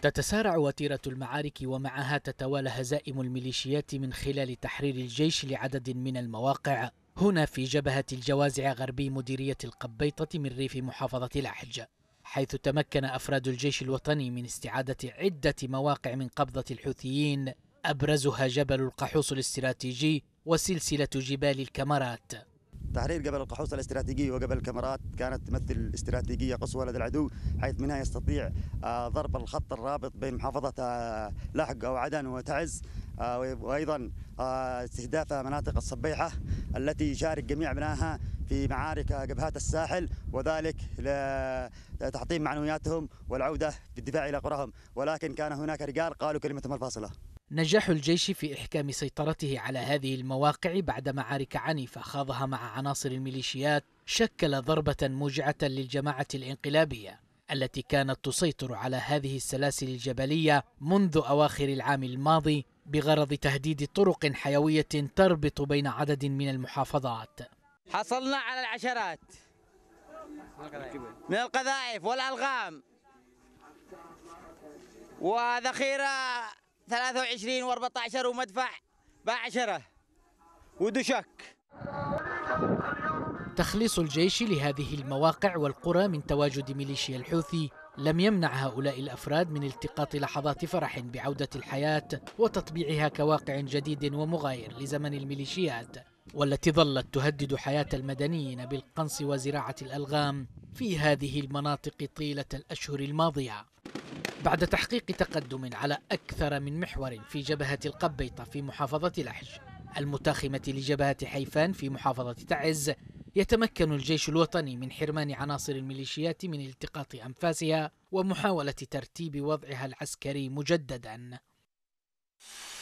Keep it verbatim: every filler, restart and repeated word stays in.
تتسارع وتيرة المعارك ومعها تتوالى هزائم الميليشيات من خلال تحرير الجيش لعدد من المواقع هنا في جبهة الجوازع غربي مديرية القبيطة من ريف محافظة الأحج، حيث تمكن أفراد الجيش الوطني من استعادة عدة مواقع من قبضة الحوثيين، أبرزها جبل القحوص الاستراتيجي وسلسلة جبال الكمرات. تحرير جبل القحوص الاستراتيجي وجبل الكمرات كانت تمثل استراتيجية قصوى لدى العدو، حيث منها يستطيع ضرب الخط الرابط بين محافظة لاحق أو عدن وتعز، وأيضا استهداف مناطق الصبيحة التي يشارك جميع أبنائها في معارك جبهات الساحل، وذلك لتحطيم معنوياتهم والعودة بالدفاع إلى قراهم. ولكن كان هناك رجال قالوا كلمتهم الفاصلة. نجاح الجيش في إحكام سيطرته على هذه المواقع بعد معارك عنيفة خاضها مع عناصر الميليشيات شكل ضربة موجعة للجماعة الانقلابية التي كانت تسيطر على هذه السلاسل الجبلية منذ أواخر العام الماضي بغرض تهديد طرق حيوية تربط بين عدد من المحافظات. حصلنا على العشرات من القذائف والألغام وذخيرة ثلاثة وعشرين وأربعة عشر ومدفع بعشرة ودشك. تخليص الجيش لهذه المواقع والقرى من تواجد ميليشيا الحوثي لم يمنع هؤلاء الأفراد من التقاط لحظات فرح بعودة الحياة وتطبيعها كواقع جديد ومغاير لزمن الميليشيات، والتي ظلت تهدد حياة المدنيين بالقنص وزراعة الألغام في هذه المناطق طيلة الأشهر الماضية. بعد تحقيق تقدم على أكثر من محور في جبهة القبيطة في محافظة الأحج المتاخمة لجبهة حيفان في محافظة تعز، يتمكن الجيش الوطني من حرمان عناصر الميليشيات من التقاط أنفاسها ومحاولة ترتيب وضعها العسكري مجددا.